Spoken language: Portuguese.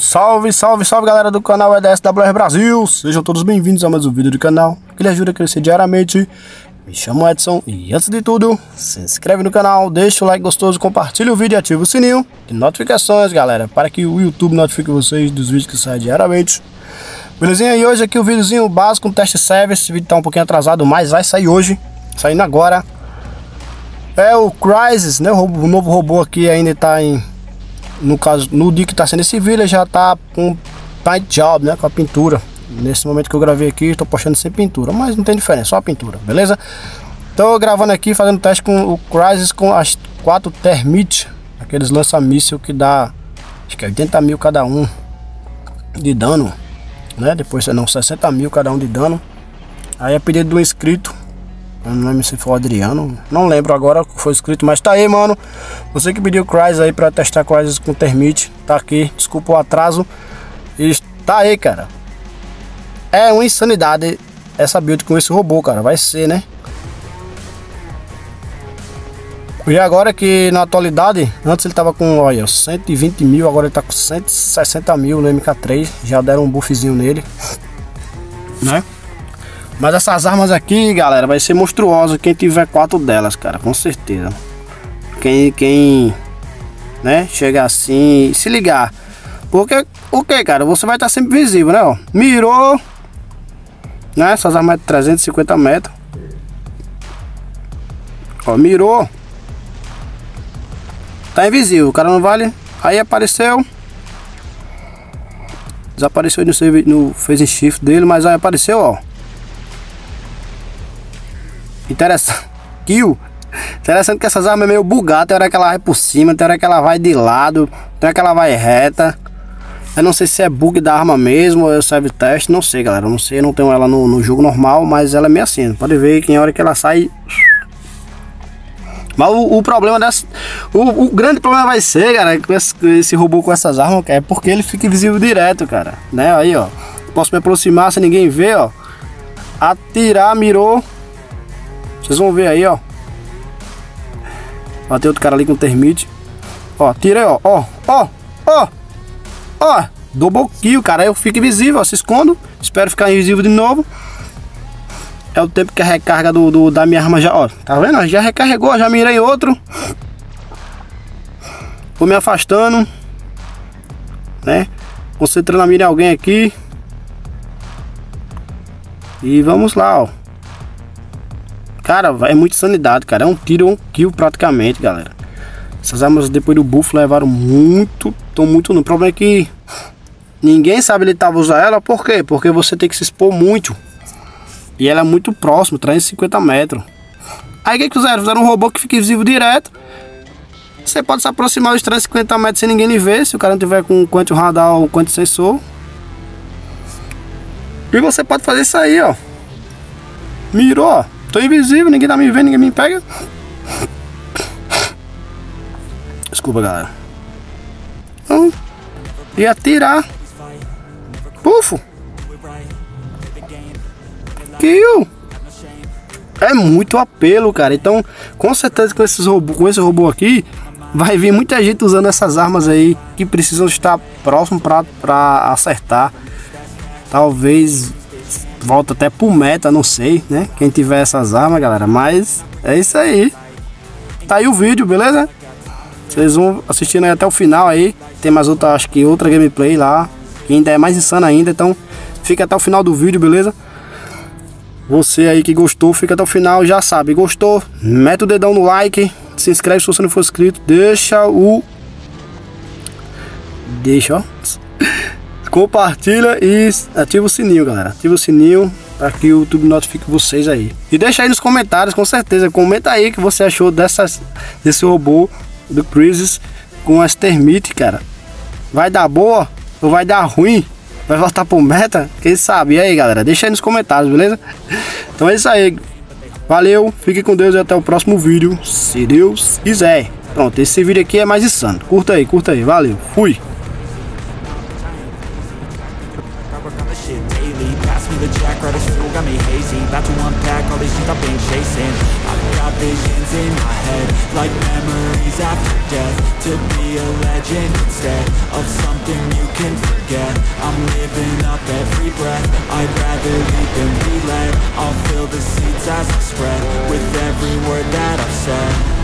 Salve, salve, salve galera do canal EDSWR Brasil. Sejam todos bem-vindos a mais um vídeo do canal que lhe ajuda a crescer diariamente. Me chamo Edson e antes de tudo, se inscreve no canal, deixa o like gostoso, compartilha o vídeo e ativa o sininho de notificações, galera, para que o YouTube notifique vocês dos vídeos que saem diariamente. Belezinha? E hoje aqui o videozinho básico, um teste server. Esse vídeo tá um pouquinho atrasado, mas vai sair hoje, saindo agora. É o Crysis, né? O novo robô aqui ainda tá em... No caso, no dia que tá sendo esse vídeo, ele já tá com paint job, né? Com a pintura. Nesse momento que eu gravei aqui, estou postando sem pintura, mas não tem diferença, só a pintura, beleza? Tô gravando aqui, fazendo teste com o Crysis com as 4 Termite, aqueles lança-míssil que dá, acho que é 80 mil cada um de dano, né? Depois, não, 60 mil cada um de dano. Aí é pedido de um inscrito, eu não lembro se foi o Adriano, não lembro agora que foi escrito, mas tá aí, mano. Você que pediu o Crysis aí pra testar Crysis com Termite, tá aqui, desculpa o atraso. E tá aí, cara. É uma insanidade essa build com esse robô, cara, vai ser, né? E agora que na atualidade, antes ele tava com, olha, 120 mil, agora ele tá com 160 mil no MK3, já deram um buffzinho nele, né? Mas essas armas aqui, galera, vai ser monstruosa quem tiver 4 delas, cara, com certeza. Quem né, chegar assim e se ligar. Porque, o que, cara, você vai estar sempre visível, né, ó. Mirou, né, essas armas de 350 metros. Ó, mirou. Tá invisível, o cara não vale. Aí apareceu. Desapareceu no phase shift dele, mas aí apareceu, ó. Interessante. Kill. Interessante que essas armas é meio bugadas. Tem hora que ela vai por cima, tem hora que ela vai de lado, tem hora que ela vai reta. Eu não sei se é bug da arma mesmo, ou serve teste, não sei, galera. Eu não sei, eu não tenho ela no jogo normal, mas ela é meio assim. Pode ver que tem hora que ela sai. Mas o problema dessa. O grande problema vai ser, cara, com esse robô com essas armas, é porque ele fica invisível direto, cara. Né? Aí, ó. Posso me aproximar se ninguém vê, ó. Atirar, mirou. Vocês vão ver aí, ó. Ó, tem outro cara ali com termite. Ó, tirei, ó. Ó, double kill, cara. Aí eu fico invisível, ó. Se escondo. Espero ficar invisível de novo. É o tempo que a recarga da minha arma já, ó. Tá vendo? Já recarregou, já mirei outro. Vou me afastando, né? Concentrando a mira em alguém aqui. E vamos lá, ó. Cara, é muita sanidade, cara. É um tiro, um kill praticamente, galera. Essas armas depois do buff levaram muito. Estão muito no. O problema é que ninguém sabe ele tava usando ela. Por quê? Porque você tem que se expor muito. E ela é muito próximo, 350 metros. Aí o que fizeram? Fizeram um robô que fica visível direto. Você pode se aproximar dos 350 metros sem ninguém lhe ver. Se o cara não tiver com quanto radar ou quanto sensor. E você pode fazer isso aí, ó. Mirou, ó. Tô invisível, ninguém tá me vendo, ninguém me pega. Desculpa, galera. Então, e atirar. Pufo. Kill. É muito apelo, cara. Então, com certeza com esse robô aqui, vai vir muita gente usando essas armas aí que precisam estar próximo pra acertar. Talvez volta até pro meta, não sei, né? Quem tiver essas armas, galera. Mas é isso aí. Tá aí o vídeo, beleza? Vocês vão assistindo aí até o final aí. Tem mais outra, acho que outra gameplay lá, que ainda é mais insana ainda. Então fica até o final do vídeo, beleza? Você aí que gostou, fica até o final, já sabe. Gostou? Mete o dedão no like. Se inscreve se você não for inscrito. Deixa, ó. Compartilha e ativa o sininho, galera. Ativa o sininho para que o YouTube notifique vocês aí. E deixa aí nos comentários, com certeza. Comenta aí o que você achou desse robô do Crysis com as Termite, cara. Vai dar boa ou vai dar ruim? Vai voltar pro meta? Quem sabe? E aí, galera? Deixa aí nos comentários, beleza? Então é isso aí. Valeu, fique com Deus e até o próximo vídeo, se Deus quiser. Pronto, esse vídeo aqui é mais insano. Curta aí, valeu, fui. The jack, right, it's still got me hazy. About to unpack all these shit I've been chasing. I've got got visions in my head, like memories after death. To be a legend instead of something you can forget. I'm living up every breath, I'd rather lead than be led. I'll fill the seats as I spread with every word that I've said.